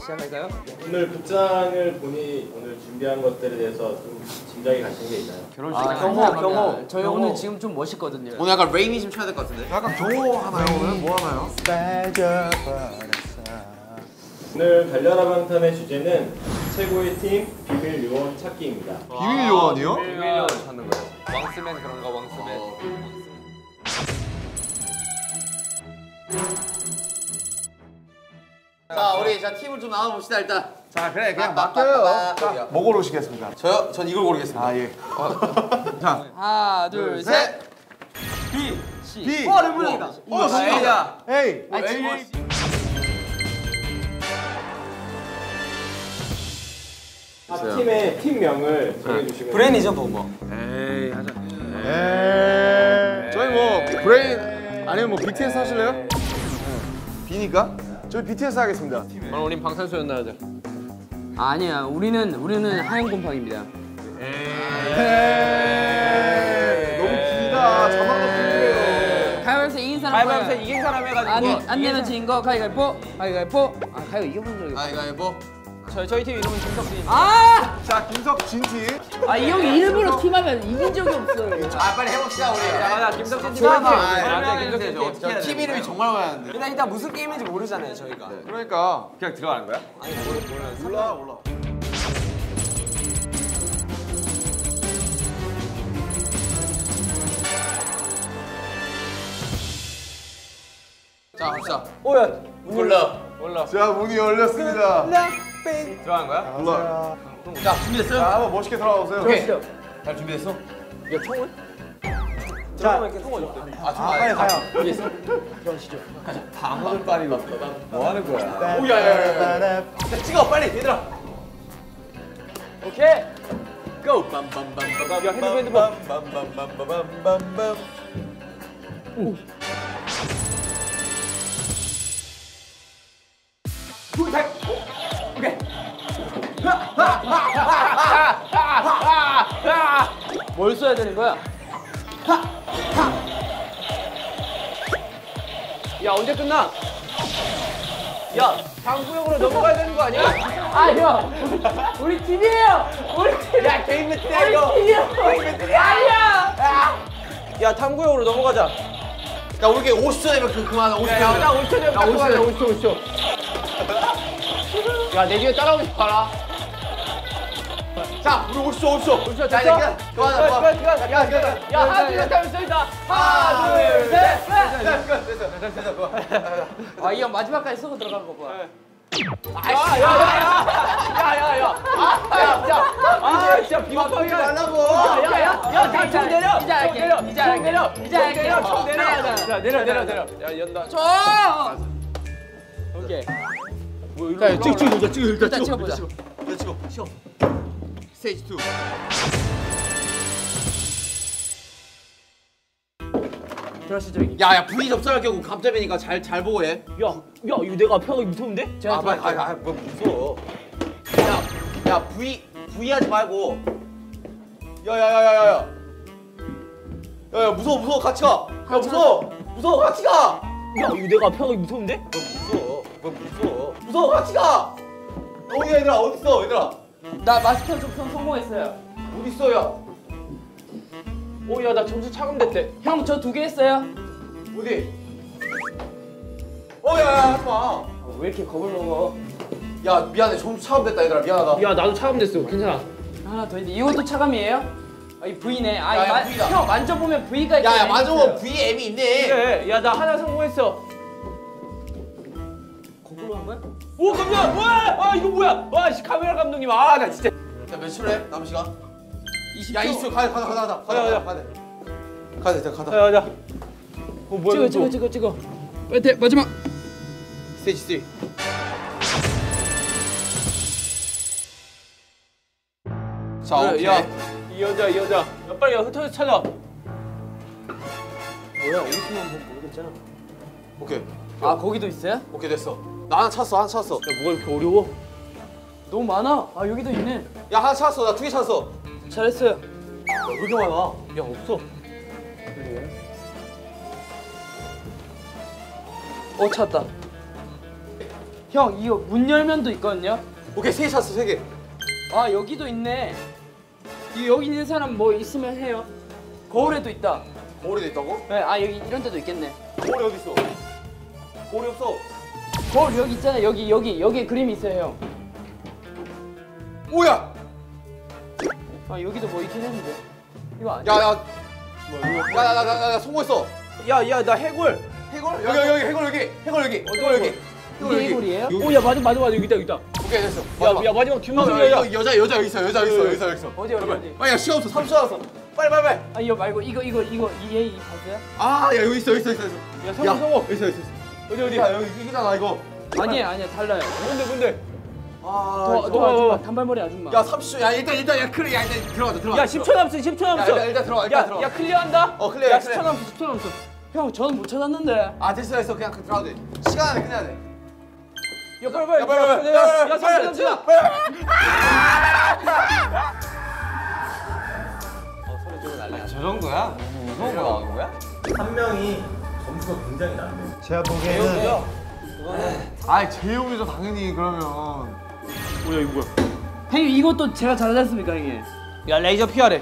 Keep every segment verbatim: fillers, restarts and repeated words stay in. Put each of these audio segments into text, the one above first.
시작할까요? 오늘 극장을 보니 오늘 준비한 것들에 대해서 좀 짐작이 가시는 게 있나요? 결혼식 아, 경호 경호 저희 경호. 오늘 지금 좀 멋있거든요. 오늘 약간 레이니 좀 쳐야 될 것 같은데? 약간 경호 하나요 오늘? 뭐 하나요? 오늘 달려라 방탄의 주제는 최고의 팀 비밀 요원 찾기입니다. 비밀 요원이요? 비밀 요원 찾는 거예요. 왕스맨 그런가 왕스맨. 어. 자, 우리 자 팀을 좀 나눠봅시다 일단. 자, 그래 그냥 맡겨요. 자, 뭐 고르시겠습니까? 저요? 전 이걸 고르겠습니다. 아 예. 자, 하나, 둘, 셋. B, C. B. 와, 르블랑이다. 어, A야. A. 아, A. 각 팀의 팀명을 정해주시면 브레인이죠, 뭐. 에이 하자. 에이. 저희 뭐 브레인 아니면 뭐 비티에스 하실래요? 네. B니까 저희 비티에스 하겠습니다. 그럼 우린 방탄소년단 하자. 아니야, 우리는 우리는 하얀 곰팡입니다. 에이. 너무 길다. 자막도 길게요. 가위바위보에서 이긴 사람. 가위바위보에서 이긴 사람 해가지고. 안, 안 내면 진 거 가위바위보. 가위바위보. 아, 가위 이겨본 적이 없어. 가위바위보. 저희 저희 팀 이름은 김석진입니다. 아! 자, 김석진 팀. 아, 이 형이 일부러 팀하면 이긴 적이 없어요. 아, 빨리 해봅시다 우리. 자, 김석진 팀. 아, 김석진 팀 어떻게 해야 돼? 팀 이름이 정말 많은데. 일단 일단 무슨 게임인지 모르잖아요, 저희가. 네. 그러니까 그냥 들어가는 거야? 아니, 몰라 몰라 몰라. 자, 갑시다. 오야. 몰라. 몰라. 자, 문이 열렸습니다. 들어가는 거야? 몰라. 자, 준비됐어요? 자, 한번 멋있게 들어가 보세요. 오케이. 잘 준비됐어? 야, 총은? 자, 이렇게 총 어렵대. 아, 정말. 가요. 들어가시죠. 방어를 빠리고 뭐 하는 거야? 오야야야야. 자, 찍어 빨리 얘들아. 오케이. 고! 야, 핸드폰 핸드폰. 뭘 써야 되는 거야? 야, 언제 끝나? 야, 다음 구역으로 넘어가야 되는 거 아니야? 아, 형! 우리 팀이에요! 우리 팀! 야, 개인 배틀이야, 이거! 우리 팀이야! 개인 배틀이야! 아니야! 야, 다음 구역으로 넘어가자. 야, 우리 오십 초 되면 그 그만. 오십 초. 야, 나 오십 초 되면 딱 그만해, 오십 초, 오십 초. 야, 내 뒤에 따라오고 싶어라. 자, 우리 오십 초, 오십 초. 오십 초 자, 됐어? 이제 그만, 그만, 그만. 끝, 끝, 끝. 야, 끝, 끝. 야, 하나, 둘, 셋 하면 쏘인다. 하나, 둘, 셋, 넷! 됐어, 됐어, 됐어, 됐어, 그만. 아, 이 형 마지막까지 쏘고 들어가는 거 봐. 아, 야, 야, 야, 야, 야, 야, 아, 야, 야, 아, 진짜 비겁하게 말라고. 야, 야, 야, 야, 다 총 내려. 이제 할게. 내려. 이제 할게. 내려. 이제 할게. 총 내려. 야, 내려, 내려, 내려. 야, 연다. 총. 오케이. 자, 찍, 찍어 보자, 찍어, 일단 일단 찍어보자. 찍어, 찍어, 찍어. 스테이지 투. 들어가시죠, 여기. 야, 야, V 접촉할 경우 감점이니까 잘, 잘 보고 해. 야, 야, 이거 내가 펴기 무서운데? 아, 빨리, 아, 아, 뭐 무서워. 야, 야, V, V 하지 말고. 야, 야, 야, 야, 야, 야. 야, 야, 무서워, 무서워, 같이 가. 야, 무서워, 무서워, 같이 가. 야, 이거 내가 펴기 무서운데? 뭐 무서워, 뭐 무서워, 무서워, 같이 가. 어디 얘들아, 어디 있어, 얘들아? 나 마스터 접선 성공했어요. 어디 있어, 야? 오, 야, 나 점수 차감됐대. 형, 저 두 개 했어요. 어디? 어, 야, 야, 하지 마. 아, 왜 이렇게 겁을 먹어? 야, 미안해, 점수 차감됐다, 얘들아, 미안하다. 야, 나도 차감됐어. 괜찮아. 하나 더 있는데 이것도 차감이에요? 아, 이 V네. 아, 야, 이 야, 마, V다. 형 만져보면 V가 있어. 야, 야, 맞아, V, M이 있네. 그래. 야, 나 하나 성공했어. 거꾸로 한 거야? 오, 깜짝이야. 와, 아, 이거 뭐야? 와, 씨, 카메라 감독님. 아, 나 진짜. 자, 몇 초래? 남은 시간? 이십 야, 초. 이십 초, 가자, 가자, 가자, 가자, 가자, 가자, 가자. 가자, 가자, 가자. 야, 야. 어, 뭐야? 찍어, 찍어, 찍어, 찍어. 빨리 마지막. 스테이지 쓰리. 자, 그래, 오케이. 야, 이 여자, 이 여자. 야, 빨리 야, 흩어져 찾아. 뭐야? 어디서만 보면 모르겠잖아. 오케이. 아, 거기도 있어요? 오케이, 됐어. 나 하나 찾았어, 하나 찾았어. 야, 뭐가 이렇게 어려워? 너무 많아. 아, 여기도 있네. 야, 하나 찾았어. 나 두 개 찾았어. 잘했어요. 야, 왜 이렇게 많아? 야, 없어. 어, 찾았다. 형 이거 문 열면도 있거든요. 오케이 세 개 샀어 세 개. 아 여기도 있네. 이 여기 있는 사람 뭐 있으면 해요. 거울에도 있다. 거울이 있다고? 네, 아 여기 이런 데도 있겠네. 거울이 어디 있어? 거울이 없어. 거울 여기 있잖아요. 여기 여기 여기 그림이 있어요 형. 뭐야? 아 여기도 뭐 있긴 했는데. 이거 아니야? 야야. 야야야야 성공했어. 야야 나 해골. 해골? 여기 여기 여기 해골 여기 해골 여기 해골 여기. 이게 해골이에요? 오야 맞아 맞아 맞아 여기 있다 여기 있다. 오케이 됐어. 야, 야 마지막 어, 균형이야. 여기 여자 여자 여기 있어 여자 여기 있어 여기 있어 여기 있어. 어디 어디 어디? 빨리 야 시간 없어 삼 초 남았어. 빨리 빨리 빨리. 아 이거 말고 이거 이거 이거 이얘 이 봤어요? 아 야 여기 있어 여기 있어 있어 있어. 야 성공 성공. 여기 있어 있어 있어. 어디 어디? 야 여기 이거잖아 이거. 아니야 아니야 달라요. 뭔데 뭔데? 너, 아 너 아줌마 단발머리 아줌마. 야 삼십 초. 야 일단 일단 야 그래 야 일단 들어가자 들어가. 야 십 초 남았어 십 초 남았어. 야, 일단, 일단 들어가, 일단 야, 들어가. 야 클리어한다. 어, 클리어, 야 클리어. 십 초 남았어 십 초 남았어. 형 저는 못 찾았는데. 아 됐어 됐어 그냥 들어가도 돼. 시간 안에 끝내야 돼. 야 빨리 빨리. 야 빨리 빨리. 야 빨리, 삼 초 빨리, 삼 초. 빨리, 빨리. 저 정도야? 무서운 거 나오는 거야? 한 명이 점수가 굉장히 낮네요. 제가 보기에는 아이 재용이죠 당연히 그러면. 뭐야 이거 뭐야? 형님 이것도 제가 잘하셨습니까 형님? 야 레이저 피하래.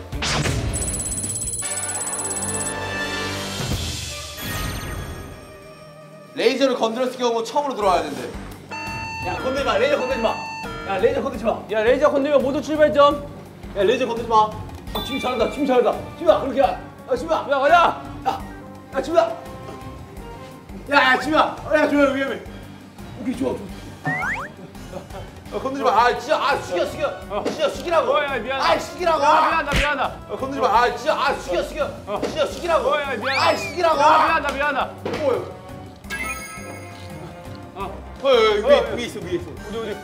레이저를 건드렸을 경우 처음으로 들어와야 된대. 야 건들지 마 레이저 건들지 마. 야 레이저 건들지 마. 야 레이저 건드면 모두 출발점. 야 레이저 건들지 마. 아 지금 잘한다 지금 잘한다. 지우야 그렇게 야. 야 지우야. 야 가자. 야, 야 지우야. 야, 야 지우야. 야 지우야 위험해. 오케이 좋아 좋아. 야, 건들지 마. 아 진짜 아 숙여 숙여. 숙여 숙이라고. 어, 야, 미안하다. 아 숙이라고. 야 미안하다 미안하다. 야, 건들지 마. 아 진짜 아 숙여 숙여. 숙여 숙이라고. 어, 야, 미안하다. 아 숙이라고. 야 미안하다 미안하다. 어. 어. 어, 여기 위에 위에 있어 위에 있어. 어디 어디.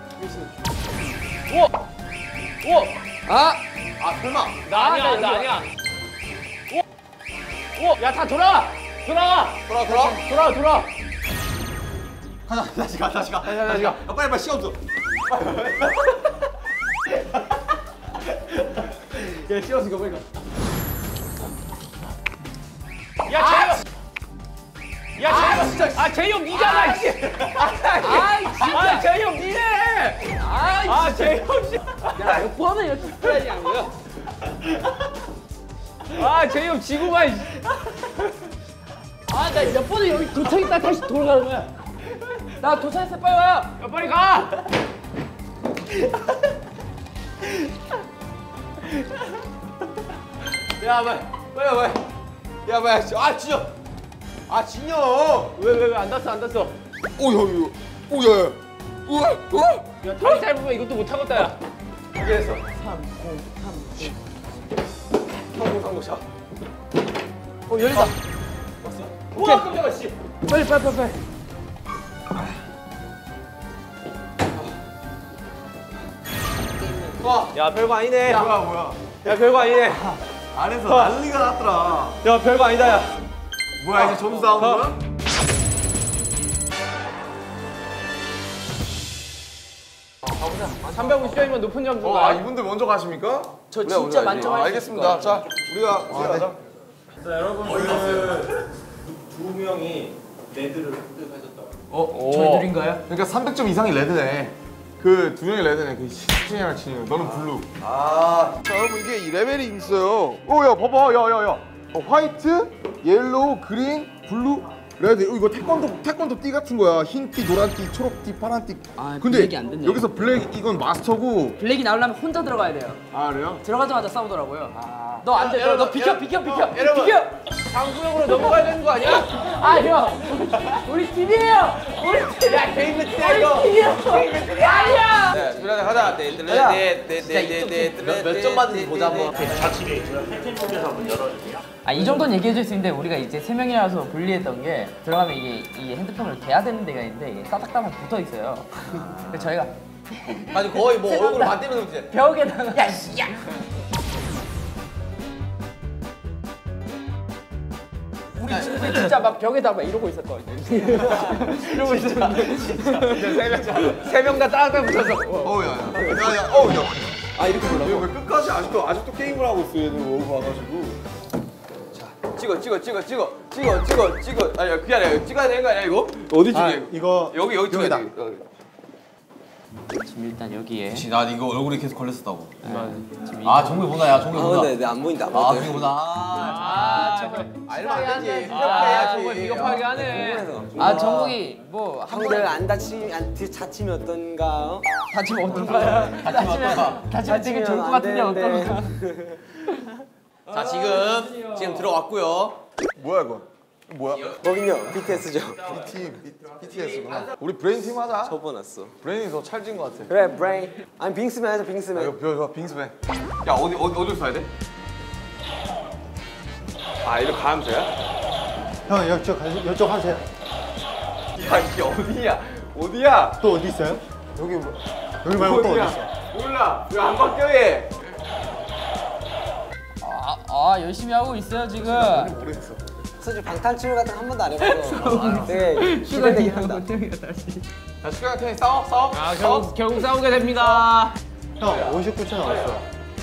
우와. 우와. 아, 아 설마. 나 아니야 나 아니야. 우와. 우와. 야다 돌아. 돌아와. 돌아 돌아. 돌아 돌아. 하나 다시 가 다시 가 다시 가. 야, 빨리 빨리 시간 없어. 야 시간 없으니까 빨리 가. 야 재영. 야 재영 진짜. 아 재영 니잖아. 씨. 아이 진짜. 아 재영 니네. 아이 아 재영 씨. 야 이거 번은 이렇게 해야지 안 거야. 아 재영 지구만. 아 나 몇 번을 여기 도착했다 다시 돌아가는 거야. 나 도착했어 빨리 와요. 야 빨리 가. 야 빨리 빨리 빨리. 야 빨리. 아 진짜. 아 진영. 왜 왜 왜 안 닿았어 안 닿았어. 오야 오야. 우와 우와. 야 다리 짧으면 이것도 못 하겠다 야. 이게 됐어. 성공 성공 샷. 어 열리다. 왔어? 우와 깜짝아 씨. 빨리 빨리 빨리 빨리. 와. 야 별거 아니네. 야, 뭐야 뭐야? 별거 아니네. 안에서 난리가 났더라. 야 별거 아니다 야. 뭐야 이제 점수 나오는 어. 거야? 삼백오십 점이면 높은 어, 점수가. 아 이분들 먼저 가십니까? 저 우리가 진짜 먼저 만점 가야지. 아, 할 수 알겠습니다. 자 우리가 우리가 가자. 자 여러분 그 두 명이 레드를 획득하셨다고. 어? 저희 둘인가요? 그러니까 삼백 점 이상이 레드네. 그 두 명이 레드네. 그 신이랑 진이. 너는 블루. 아. 자 여러분 이게 이 레벨이 있어요. 오야 봐봐 야야야. 어, 화이트, 옐로우, 그린, 블루, 레드. 어, 이거 태권도 태권도 띠 같은 거야. 흰 띠, 노란 띠, 초록 띠, 파란 띠. 아, 근데 블랙이 안 됐네. 여기서 블랙 이건 마스터고. 블랙이 나오려면 혼자 들어가야 돼요. 아 그래요? 들어가자마자 싸우더라고요. 너 안 돼. 너, 여러분, 너 비켜 비켜 비켜. 여- 여러분. 비켜. 장구역으로 넘어가야 되는 거 아니야? 아 형. 우리 팀이에요. 우리 팀. 야 개인 매트야 이거. 우리 팀이야. 개인 매트야. 아니야. 네, 그래 가자. 네, 네, 네, 네, 네, 네, 네. 몇 점 받는지 보자 한번. 아, 이 정도는 얘기해 줄 수 있는데 우리가 이제 세 명이라서 분리했던 게 들어가면 이게 이 핸드폰을 대야 되는 데가 있는데 이게 따닥따닥 붙어 있어요. 그래서 저희가 아니 거의 뭐 얼굴 맞대면 그지. 벽에다가 야, 야. 우리 친구들 진짜 막 벽에다 막 이러고 있었거든요. 이러고 있었는데 세 명 다 따닥따닥 붙어서. 어우야 야. 야야 어우야. 아 이렇게 보라고. 왜 끝까지 아직도 아직도 게임을 하고 있어 얘들 오고 와가지고. 찍어 찍어 찍어 찍어 찍어 찍어 찍어 아니야 그게 아니야 찍어야 되는 거 아니야 이거? 어디 찍어? 아, 이거 여기 여기 찍어야 여기다. 돼. 여기. 지금 일단 여기에. 그치 나 이거 얼굴이 계속 걸렸었다고. 지금 아 정국이 보다 야 정국이 보다. 근데 안 보인다. 아 정국이 보다. 아, 정국이. 정국이. 아 이러면 안 되지. 아, 정국이 비겁하게 하네. 아 정국이 뭐 형들 안 다치 안 다치면 어떤가? 어? 다치면 어떨까요? 다치면 다치면 되게 좋을 것 같은데 어떨까? 자 지금 지금 들어왔고요. 뭐야 이거? 뭐야? 거긴요 비티에스죠. B팀, 비티에스구나. 우리 브레인 팀 하자. 접어놨어. 브레인이 더 찰진 것 같아. 그래 브레인. 아니 빙스맨 하자 아, 빙스맨. 이거 벼, 벼, 빙스맨. 야 어디 어디 어디로 써야 돼? 아 이거 가면 돼요? 형 여쪽 가- 여쪽 하세요. 야 이게 어디야? 어디야? 또 어디 있어요? 여기 뭐- 여기 말고 또 어디 있어? 몰라. 왜 안 바뀌어 얘? 아, 아 열심히 하고 있어요 지금. 모르겠어. 사실 방탄치료 같은 거 한 번도 안 해봐서 되게 기대되긴 한다. 자 슈가 텐이 싸워 싸워. 아 결국 결국 싸우게 됩니다. 형 오십구 초 남았어.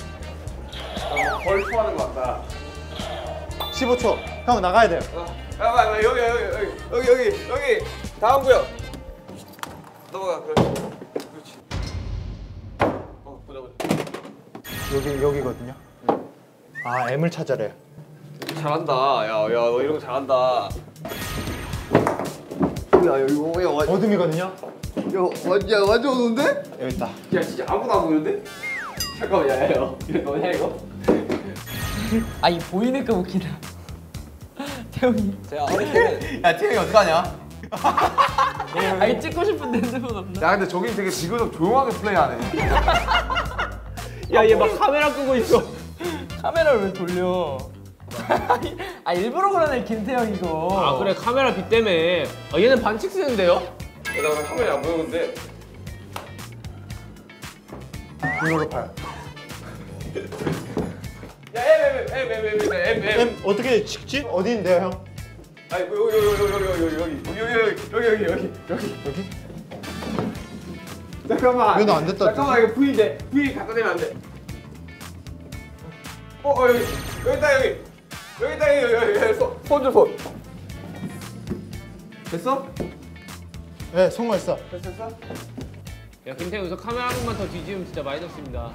벌 초하는 것 같다. 십오 초. 형 나가야 돼요. 잠깐만 여기 여기 여기 여기 여기 여기 다음 구역. 넘어가 그렇지. 그렇지. 어 보자 보자. 여기 여기거든요. 아 M을 찾아래요. 잘한다. 야야 너 이런 거 잘한다. 야 여기 뭐야 와. 어둠이거든요. 야 완전 완전 오는데? 여기 있다. 야 진짜 아무도 안 보이는데? 잠깐만 야야 이거 너냐 이거? 아 이 보이니까 웃기다. 태용이. 제가 어릴 때는 야 태형이 어떡하냐? 아니 찍고 싶은데 핸드폰 없나? 야 근데 저긴 되게 지그적 조용하게 플레이하네. 야얘 막 카메라 끄고 있어. 카메라를 왜 돌려? 아 일부러 그러네 김태형 이거. 아 그래 카메라 빛 때문에. 아, 얘는 반칙 쓰는데요? 나 카메라 안 보이는데. 눈으로 봐요. 야엠엠엠엠엠엠엠엠 M 어떻게 찍지? 어디 있는데요 형? 아니 여기 여기 여기 여기 여기 여기 여기 여기 여기 여기 여기 여기? 잠깐만. 왜 너 안 됐다 잠깐만 이거 V인데 V 갖다 대면 안 돼. 어, 어 여기 여기 있다 여기 여기 있다 여기 여기 여기 손줘 손. 됐어? 네 성공했어. 됐어 됐어? 야 김태형 여기서 카메라 한 번만 더 뒤지면 진짜 마이너스입니다.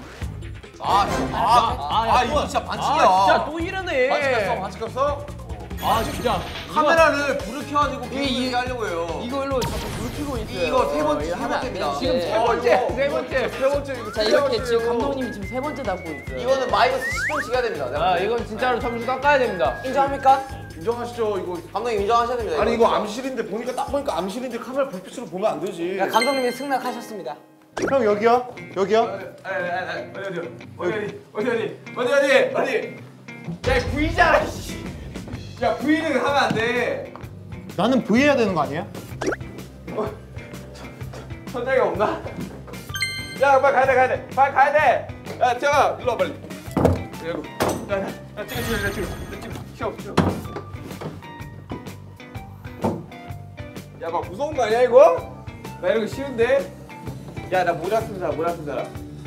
아아아 이거 진짜 반칙이야. 아 진짜 또 이러네. 반칙했어 반칙했어. 아 진짜. 카메라를 불을 켜가지고 이게 하려고 해요. 이걸로 자꾸 불 켜고 있어요. 이거 세 번째 세 번째입니다. 지금 세 번째 세 번째. 세 번째 이거 자 세 이렇게 번째예요. 지금 감독님이 지금 세 번째 담고 있어요. 이거는 마이너스 십 점씩 해야 됩니다. 내가 아 볼 때. 이건 진짜로 점수 깎아야 됩니다. 인정합니까? 인정하시죠 이거. 감독님 인정하셔야 됩니다. 아니 이거 암실인데 보니까 딱 보니까 암실인데 카메라 불빛으로 보면 안 되지. 감독님이 승낙하셨습니다. 형 여기요? 여기요? 어디 어디 어디 어디 어디 어디 어디 야 V잖아. 야 V는 하면 안 돼. 나는 V 해야 되는 거 아니에요? 천장이 없나? 야 빨리 가야 돼 가야 돼 빨리 가야 돼. 야 태영아 일로 와 빨리. 여기 야야 찍어 찍어 찍어 찍어 찍어 찍어. 야 막 무서운 거 아니야 이거? 나 이런 거 싫은데. 야 나 모자 쓴 사람 모자 쓴 사람.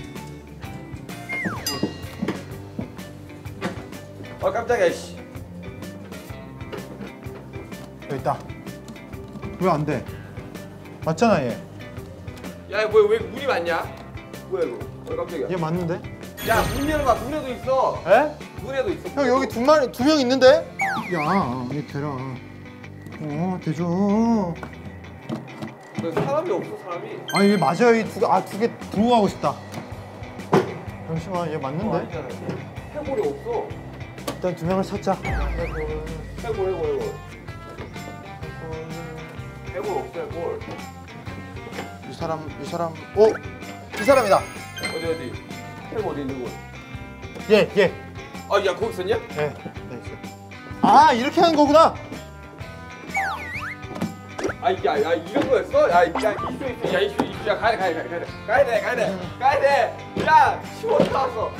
어 깜짝이야 씨. 여기 있다. 왜 안 돼? 맞잖아 얘. 야 뭐야 왜 문이 많냐? 뭐야 이거? 어 깜짝이야. 얘 맞는데? 야 문에도 봐 문에도 있어. 에? 문에도 있어. 형 여기 두 마리 두 명 있는데? 야, 얘 대라. 어, 대줘. 너 사람이 없어 사람이. 아니 얘 맞아요. 이 두 개, 아 두 개 두고 가고 싶다. 잠시만, 얘 맞는데? 아니잖아. 해골이 없어. 일단 두 명을 찾자. 해골 해골 해골. 해골 없어 해골. 이 사람 이 사람 오! 이 사람이다. 어디 어디? 해골 어디 있는 거야? 얘, 얘. 아야 거기 있었냐? 예, 네, 있어. 아, 이렇게 하는 거구나. 아야 야 이런 거였어? 야야 있어 있어 야 있어 있어 야 가야 돼 가야 돼 가야 돼 가야 돼 가야 돼 가야 돼. 야 십오 초 나왔어.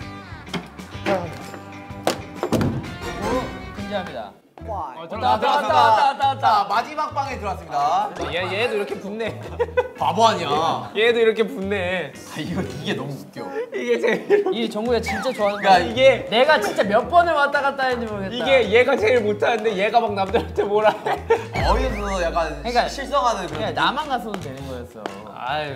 금지합니다. 어, 왔다 왔다 왔다 왔다 왔다. 마지막 방에 들어왔습니다. 얘 얘도 이렇게 붙네. 바보 아니야. 얘도 이렇게 붙네. 아 이거 이게 너무 웃겨. 이게 제일 이 정국이가 진짜 좋아하는 그러니까 거야. 이게 내가 진짜 몇 번을 왔다 갔다 했는지 모르겠다. 이게 얘가 제일 못하는데 얘가 막 남들한테 뭐라 해. 어이없어서 약간 그러니까 시- 실성하는 그런. 그냥 나만 갔어도 되는 거였어. 아유.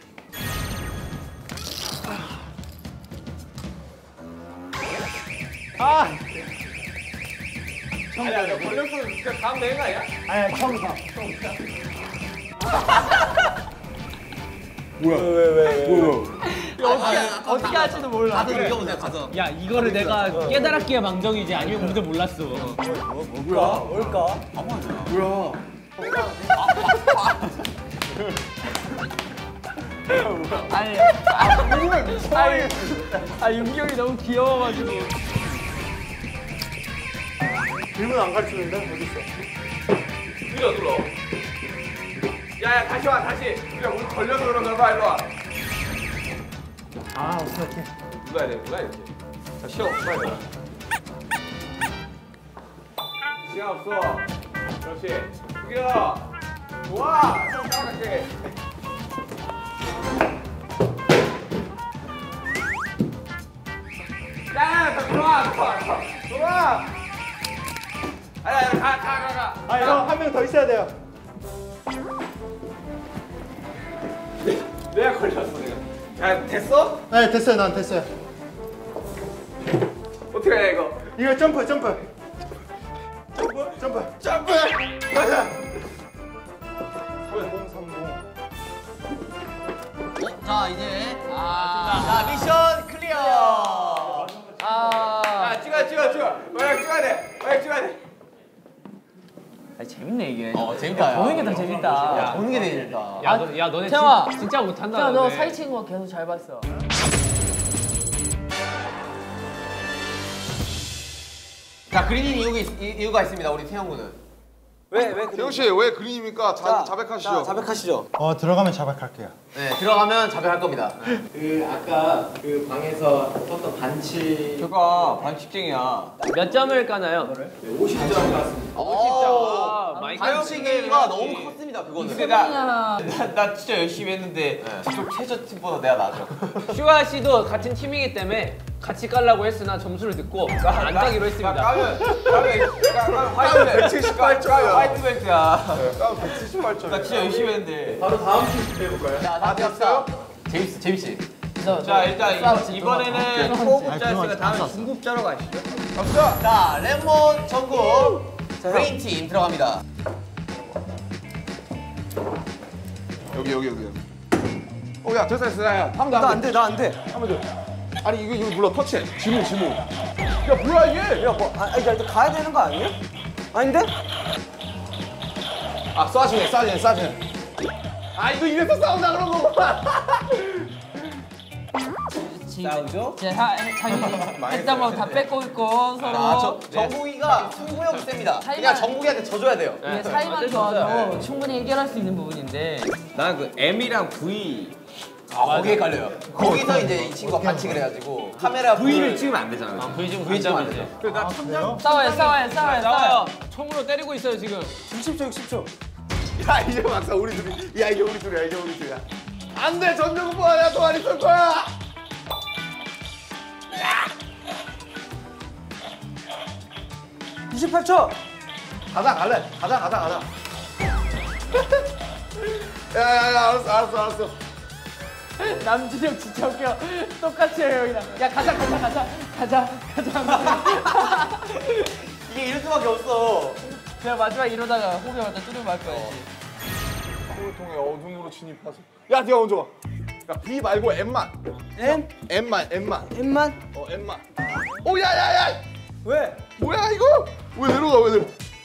아. 아니야, 너 걸렸어. 진짜 다음 내는 거 아니야? 아니 처음부터. 뭐야? 왜 왜 왜? 뭐야? 어떻게 어떻게 할지도 몰라. 가서 이겨보세요. 가서. 야, 이거를 내가 깨달았기야 망정이지 아니면 근데 몰랐어. 뭐야? 뭘까? 뭐야? 아니, 아니, 아 윤기 형이 너무 귀여워가지고. 질문 안 가르치는데 어디 있어? 눌러, 눌러. 야, 야, 다시 와, 다시. 야, 우리 걸려서 그런가 봐, 일로 와. 아 오케이 오케이. 눌러야 돼, 눌러야 돼. 자, 시간 없어, 빨리. 시간 없어. 그렇지. 숙여. 좋아. 좀 따라갈게. 야, 더 들어와, 들어와, 들어와. 들어와. 아니, 아니, 가, 가, 가, 가. 아 이거 한 명 더 있어야 돼요. 내가 걸렸어, 내가. 야, 됐어? 네 됐어요 난 됐어요. 어떻게 해, 이거? 이거 점프 점프. 점프 점프 점프. 가자. 삼공삼공. 어? 자 이제 아, 자 미션 클리어. 아, 야, 찍어, 찍어, 찍어. 마약 찍어야 돼. 마약 찍어야 돼. 아니, 재밌네 이게. 어 재밌다. 야. 보는 게 더 재밌다. 야, 보는 게 재밌다. 야, 너, 야, 너네 태영아. 진, 진짜 못한다. 태영아, 너 너네. 사진 찍은 거 계속 잘 봤어. 자 그린인 이유가, 있, 이- 이유가 있습니다. 우리 태영 군은. 왜, 왜 그래? 태영 씨 왜 그림입니까? 자, 자백하시죠. 자, 자백하시죠. 어 들어가면 자백할게요. 네 들어가면 자백할 겁니다. 그 아까 그 방에서 썼던 반칙 그거 반칙쟁이야. 몇 점을 까나요? 오십 점 같습니다. 오, 많이 반칙이가 너무 컸습니다. 그거는. 근데 나, 나, 나 진짜 열심히 했는데 저쪽 최저팀보다 내가 나죠. 슈가 씨도 같은 팀이기 때문에 같이 깔라고 했으나 점수를 듣고 안 까기로 했습니다. 까면 까면 화이트 백칠십팔 점이야. 화이트 벨트야. 까면 백칠십팔 점. 나 진짜 열심히 했는데. 바로 다음 주 해볼까요? 자, 다 됐어요? 재밌 재밌지. 자, 일단 싸우지, 이, 이번에는 아, 초급자 그만, 했으니까 다음에 중급자로 가시죠. 자 레몬 전국 브레인 팀 들어갑니다. 여기 여기 여기. 어, 야 됐어 됐어. 야, 한번 더. 나 안 돼, 나 안 돼. 한번 더. 아니 이거 이거 눌러 터치해. 지문 지문. 야 뭐야 이게? 야, 뭐, 아, 아, 이거 가야 되는 거 아니야? 아닌데? 아 쏴주네 쏴주네 쏴주네. 아 이거 이래서 싸운다 그런 거구나. 싸우죠? 제 하, 자기 했던 거 다 뺏고 있고 서로. 아, 저 정국이가 승부욕이 셉니다. 사이가- 그냥 정국이한테 져줘야 돼요. 이게 사이만 어쩔 수 없어요. 좋아도 충분히 해결할 수 있는 부분인데. 난 그 M이랑 V 아, 거기에 깔려요. 거기서 이제 이 친구가 반칙을 해가지고 카메라 V를 불을- 찍으면 안 되잖아. V 좀 V 찍으면 안 되죠. 그나 그래요? 싸워요, 싸워요, 싸워요, 싸워요. 나와요. 총으로 때리고 있어요 지금. 육십 초, 육십 초. 야 이제 막상 우리 둘이. 야 이게 우리 둘이야 이제 우리 둘이야. 안돼 전정부 뭐야 동아리 쏠 거야. 이십팔 초. 가자 갈래. 가자 가자 가자. 야야야 알았어 알았어 알았어. 남준형 진짜 웃겨. 똑같이 해요, 형이랑. 야, 가자, 가자, 가자, 가자, 가자. 이게 이럴 수밖에 없어. 내가 마지막 이러다가 호비 왔다 뚜둥 말 거야. 통에 어둠으로 진입하서. 야 네가 먼저 와. 야 B 말고 M만. M? M만 M만. M만? 어 M만. 오 야야야. 왜? 뭐야 이거? 왜 내려가 왜 내려?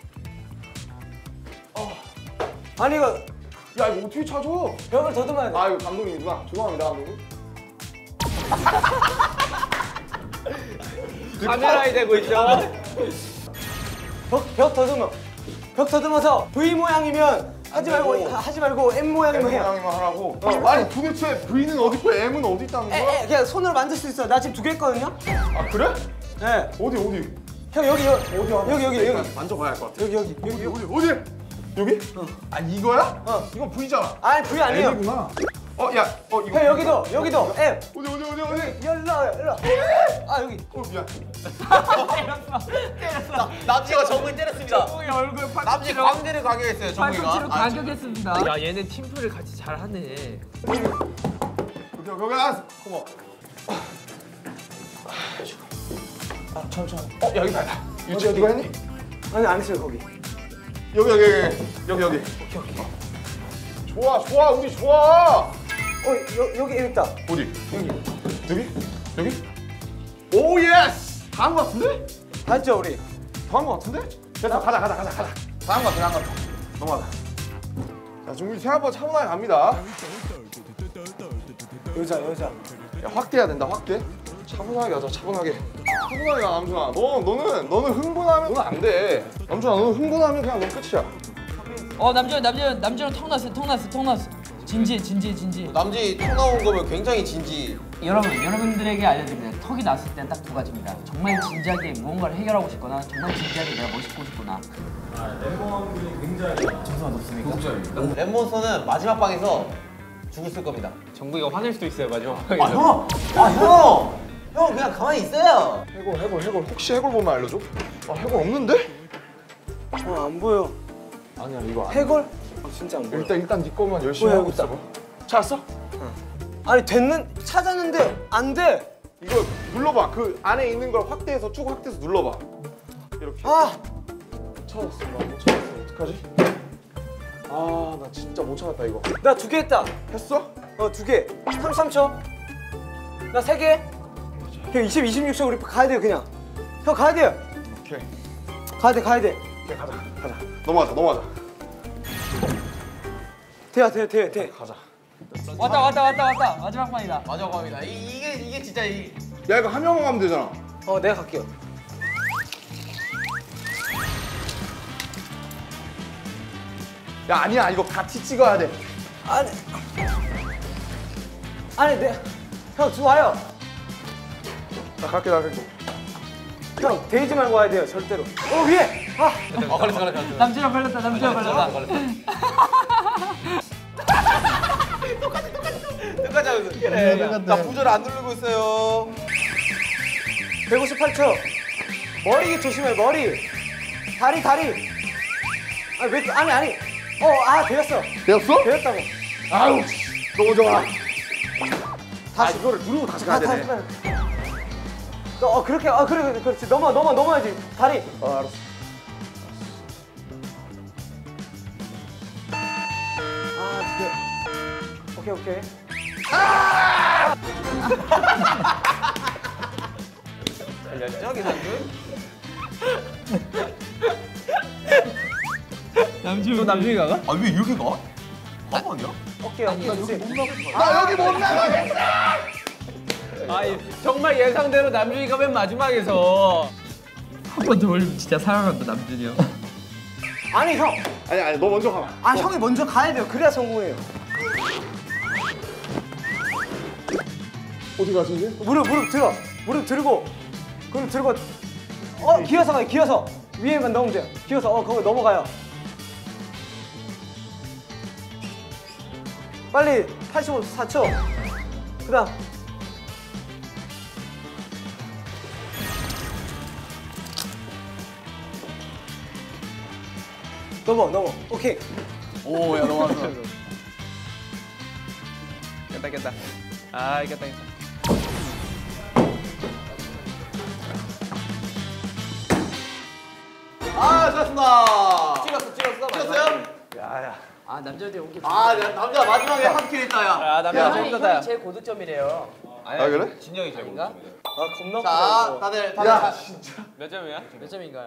아니, 이거 야 이거 어떻게 찾아? 벽을 더듬어야 돼. 아 이거 감독님이구나. 죄송합니다 감독님. 카메라에 대고 있죠. 벽, 벽 더듬어. 벽 더듬어서 V 모양이면 하지 말고, 하- 하지 말고 M 모양이면 M 해요. 모양이만 하라고. 아니 도대체 V는 어디 있고 M은 어디 있다는 에, 거야? 에, 그냥 손으로 만들 수 있어. 나 지금 두 개 했거든요? 아 그래? 네. 어디 어디? 형, 여기, 여기. 어디 여기, 여기, 여기. 만져봐야 할 것 같아. 여기, 여기. 어디 어디 어디? 여기? 아 이거야? 어. 이건 V잖아. 아니, V 아니에요. M이구나. 어, 야, 어 이거. 형 여기도 여기도 M. 어디 어디 어디 어디. 열라 열라. 아 여기. 어 미안. 남지가 정국이 때렸습니다. 정국이 얼굴 남지 광대를 가격했어요. 정국이가. 팔꿈치로 아, 가격했습니다. 야 얘네 팀플을 같이 잘 하네. 오케이 오케이 알았어. 고마워. 아 천천히. 어 여기 봐야. 유치 어디가 했니? 아니 안 했어요 거기. 여기 여기 여기 여기 여기. 오케이 오케이. 좋아 좋아 우리 좋아. 어 여, 여기 있다. 어디? 여기 여기 여기. 오 예스. 다 한 거 같은데? 다 했죠 우리. 다 한 거 같은데? 됐어 가자 가자 가자 가자. 다 한 거 같아 다 한 거 같아. 넘어가자. 자 준비 생각보다 차분하게 갑니다. 여자 여자. 야 확대해야 된다 확대. 차분하게 하자 차분하게. 차분하게 가 남준아. 너 너는 너는 흥분하면 너는 안 돼. 남준아 너는 흥분하면 그냥 넌 끝이야. 어 남준 남준 남준은 턱 났어 턱 났어 턱 났어. 진지해 진지해 진지해. 남지 통 나온 거면 굉장히 진지. 여러분 여러분들에게 알려드립니다. 턱이 났을 땐 딱 두 가지입니다. 정말 진지하게 무언가를 해결하고 싶거나 정말 진지하게 내가 멋있고 싶거나. 아, 멤버분이 굉장히 점수가 높습니까? 랩몬스터는 마지막 방에서 죽었을 겁니다. 정국이가 화낼 수도 있어요 마지막 아 형! 아 형! 형 그냥 가만히 있어요. 해골 해골 해골 혹시 해골 보면 알려줘? 아 해골 없는데? 어안 보여. 아니야 이거 안 해골? 아 진짜 안 보여. 일단 일단 네 거만 열심히 뭐야, 하고 여기 있다. 있어봐. 찾았어? 아니 됐는 찾았는데 안 돼. 이거 눌러봐. 그 안에 있는 걸 확대해서 쭉 확대해서 눌러봐. 이렇게. 아 찾았어. 나 못 찾았어. 어떡하지? 아 나 진짜 못 찾았다 이거. 나 두 개 했다. 했어? 어 두 개. 삼십삼 초. 나 세 개. 형 이십, 이십육 초 우리 가야 돼요 그냥. 형 가야 돼요. 오케이. 가야 돼 가야 돼. 오케이 가자. 가자. 넘어가자. 넘어가자. 돼야 돼 돼 돼. 가자. 왔다 왔다 왔다 왔다 마지막 판이다. 마지막 방입니다. 이, 이게 이게 진짜 이. 야 이거 한 명만 가면 되잖아. 어 내가 갈게요. 야 아니야 이거 같이 찍어야 돼. 아니 아니 내 형 들어와요. 나 갈게 나 갈게. 형 데이지 말고 와야 돼요 절대로. 어 위에. 아 어 걸렸어 걸렸어. 걸렸어. 남준아 걸렸다 남준아 걸렸다. 끝까지 하고 있어. 그래. 나 부절 안 누르고 있어요. 백오십팔 초. 머리 조심해 머리. 다리 다리. 아니 왜 아니 아니. 어아 되었어. 되었어? 되었다고. 아유 너무 좋아. 다시 이거를 누르고 다시 가야 되네. 어 그렇게 아 그래 그래 그렇지 넘어 넘어 넘어야지 다리. 어 알았어. 아 진짜. 오케이 오케이. 열정이 남준. 남준 또 남준이 가가? 아 왜 이렇게 가? 바보 아니야? 오케이 오케이 좋지. 나 여기 못 나가겠어. 아 정말 예상대로 남준이가 맨 마지막에서 한 번 더 올리면 진짜 사랑한다 남준이 형. 아니 형. 아니 아니 너 먼저 가봐. 아 형이 먼저 가야 돼요. 그래야 성공해요. 어디 가지 이제? 무릎 무릎 들어. 무릎 들고. 그럼 들고. 어 기어서 가요. 기어서 위에만 넣으면 돼요. 기어서 어 거기 넘어가요. 빨리 팔십사 초. 그다음. 넘어 넘어. 오케이. 오야 넘어왔어. 깼다 깼다 아 이겼다 이겼다 아 좋았습니다. 찍었어 찍었어. 찍었어요? 야야. 아 남자들 온게. 아 나- 남자 마지막에 한 킬 했다 야. 아 남자 재밌었다 제일 고득점이래요. 아 그래? 진영이 제일 아닌가? 아 겁나 자 아프다, 다들 다들 야 자- 진짜. 몇 점이야? 몇 점인가요?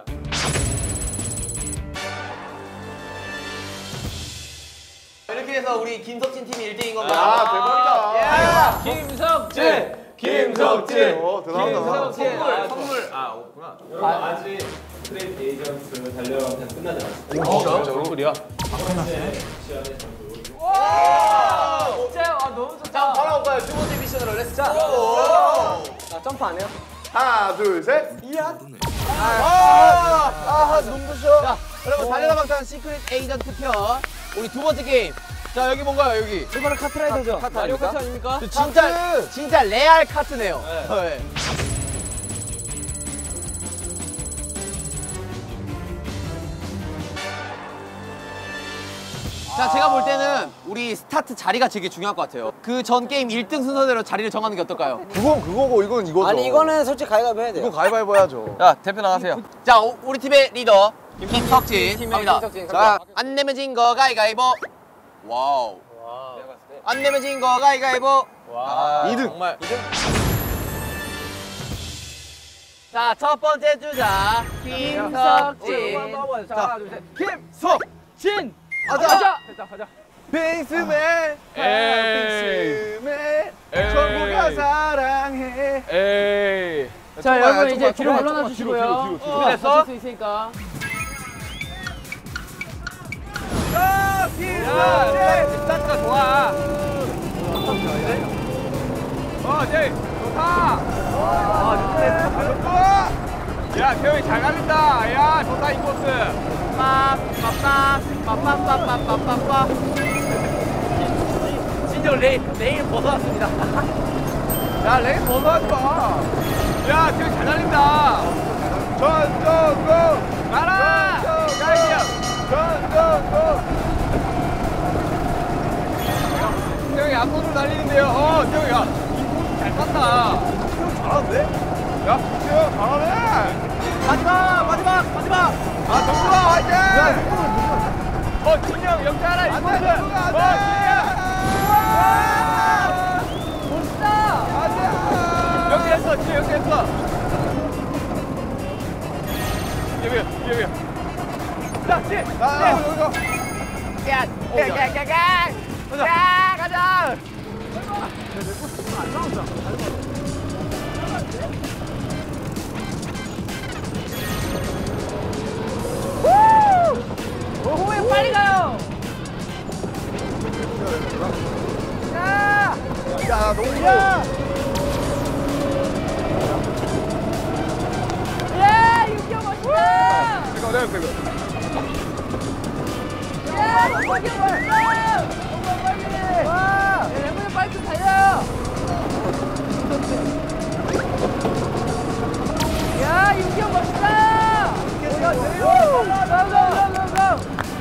이렇게 해서 우리 김석진 팀이 일 등인 겁니다. 아 대박이다. 김석진! 김석진! 어 대단하다. 김석진! 선물 선물. 아 없구나. 여러분 아직 트레이드 에이전트 달려가면 끝나지 않았어요. 어 진짜? 얼굴이야? 진짜 아 너무 좋다. 자 바로 볼까요? 두 번째 미션으로 렛츠 자. 나 점프 안 해요? 하나 둘 셋. 이야. 아아 눈부셔. 자 여러분 달려라 방탄 시크릿 에이전트 편 우리 두 번째 게임 자 여기 뭔가요 여기? 이번엔 카트라이더죠. 카트 마리오 아닙니까? 카트 아닙니까? 진짜 진짜 레알 카트네요. 네. 자 제가 볼 때는 우리 스타트 자리가 되게 중요할 것 같아요. 그 전 게임 일 등 순서대로 자리를 정하는 게 어떨까요? 그건 그거고 이건 이거죠. 아니 이거는 솔직히 가위바위보 해야 돼요. 이거 가위바위보 해야죠. 자 대표 나가세요. 자 오, 우리 팀의 리더 김석진 팀의 갑니다. 김석진 자 갑니다. 안 내면 진 거 가위가위보. 와우. 안 내면 진 거 가위가위보. 와. 이 등. 정말. 이 등. 자 첫 번째 주자 김석진. 자, 하나, 둘, 셋. 김석진. 가자. 가자. 됐다, 가자. 빙스맨. 빙스맨. 전부가 사랑해. 자, 여러분 이제 뒤로 물러나 주시고요. 준비됐어? 하실 수 있으니까. 야, 스타트가 좋아. 어, 네, 좋다. 야, 태용이 잘 갈린다. 야, 좋다 이 코스. 빠빠빠빠빠빠빠빠빠. 진정 레인 레인 벗어났습니다. 야, 레인 벗어나지 마. 야, 태용이 잘 달린다. 전전고 가라. 가이야. 전전고. 태용이 앞으로 달리는데요. 어, 태용이 야, 이 코스 잘 탔다. 태용 잘하는데? 야, 태용 잘하네. 마지막, 마지막, 마지막. 아, 정국아 화이팅! 어, 진영 영차하라 이 코스. 어, 진영. 멋있다. 안돼. 연기했어, 진영 연기했어. 여기, 여기. 자, 씨. 아, 여기, 여기. 야, 야, 야, 야, 야. 야, 가자. 호에 빨리 가요. 야, 야 너무 야. 예, 육경 멋있다. 이거 내가 이거. 예, 육경 멋있다. 정말 빨리. 와, 레몬 빨리 좀 달려. 야, 육경 멋있다. 야, 내려. 나, 나, 나, 나, 나.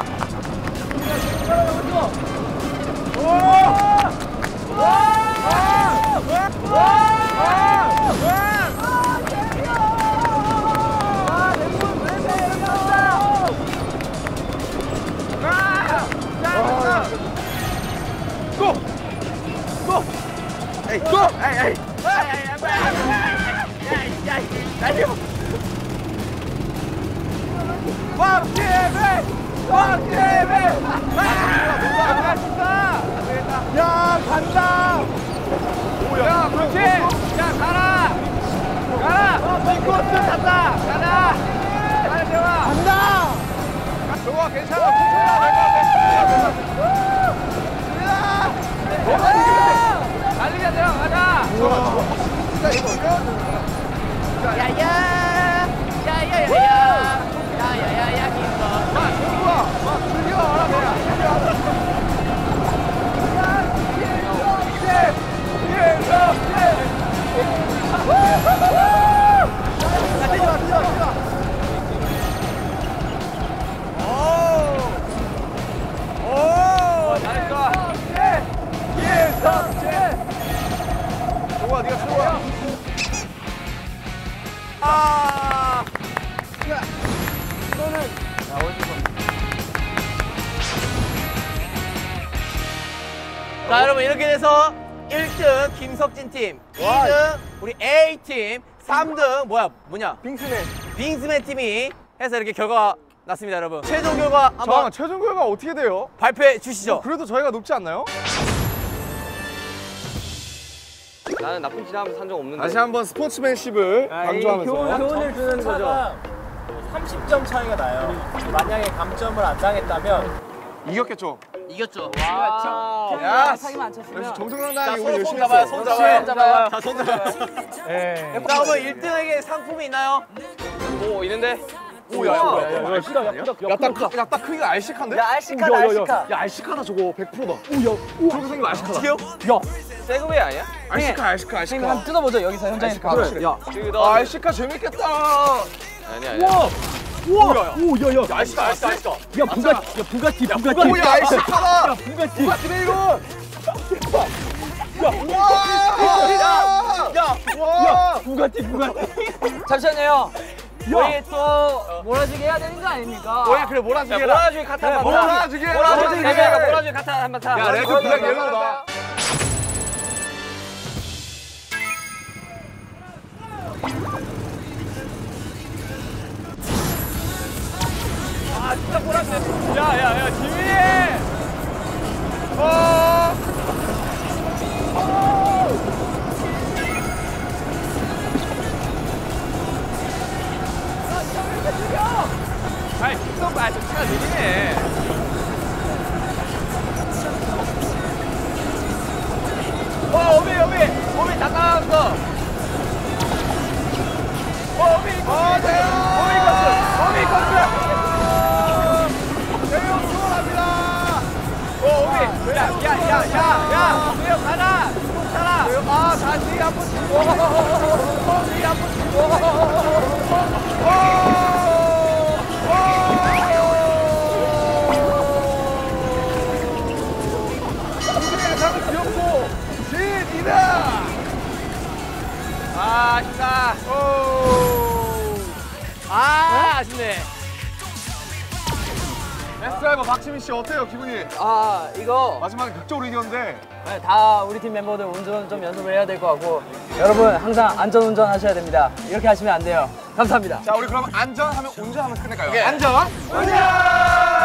에이, 고! 에이, 에이. 야, 간다! 야, 그렇지! 야, 가라! 가라! 이 코스 간다! 가라! 가라, 대화! 간다! 좋아, 괜찮아. 달리자, 대화, 가자! 진짜 이거 야야! 야야야야! 야야야야, 김서! 마, 좋아! 마, 즐겨! 알아, 그냥! 좋아, 네가 최고야. 아! 야, 너는 야, 어디서? 자, 여러분 이렇게 돼서 일 등 김석진 팀, 이 등 우리 A 팀, 삼 등 뭐야? 뭐냐? 빙스맨. 빙스맨 팀이 해서 이렇게 결과가 났습니다, 여러분. 최종 결과 한번 잠깐만 최종 결과 어떻게 돼요? 발표해 주시죠. 그래도 저희가 높지 않나요? 나는 나쁜 짓 하면서 산 적 없는데. 다시 한번 스포츠맨십을 강조하면서 교훈을 주는 거죠. 삼십 점 차이가 나요. 만약에 감점을 안 당했다면 이겼겠죠? 이겼죠. 야, 사기만 안 쳤으면. 역시 자, 정정당당하게 우리 손, 열심히 손 잡아요, 했어. 손 잡아요. 손 잡아요. 자, 손 잡아요. 예. 자, 그러면 일 등에게 상품이 있나요? 뭐 있는데? 오야 야 야딱 딱 크기가 알식한데? 야 알식하다 알식하. 야 알식하다 저거 백 퍼센트다. 오야 저렇게 생긴 거 알식하다. 세그웨이 아니야? 알식하 알식하 알식하. 한번 뜯어보죠 여기서 현장에서. 그래. 야 아, 알식하 재밌겠다. 아니야 아니야. 우와 오야야 알식하 알식하 알식하. 야 부가 야 부가티 부가티. 오야 알식하다. 야 부가티. 부가티네 이거. 야! 야! 와! 부가티 부가티. 잠시만요. 우리 또 몰아주기 해야 되는 거 아닙니까? 뭐야 그래 몰아주기 해라. 몰아주기 카타 한번 타. 몰아주기 해라. 몰아주기 해라. 몰아주기 카타 한번 타. 야 레드 블랙 옐로우다. 아 진짜 몰아주기. 야야야 지민이. 어. 아이 속도 아 속도가 느리네. 어 오비 오비 오비 다 따라왔어. 어 오비 어 대요 오비 코스 오비 코스. 대요 수월합니다. 어 오비 야야야야야 대요 가라 꼭 가라. 아 다시 한 번 치고 다시 한 번 치고. 아, 아쉽다. 아, 아쉽네. 엑스드라이버 박지민 씨 어때요 기분이? 아 이거 마지막에 극적으로 이겼는데. 네, 다 우리 팀 멤버들 운전 좀 연습을 해야 될 것 같고 여러분 항상 안전 운전하셔야 됩니다. 이렇게 하시면 안 돼요. 감사합니다. 자 우리 그럼 안전하면 운전하면서 끝낼까요? 오케이. 안전. 운전.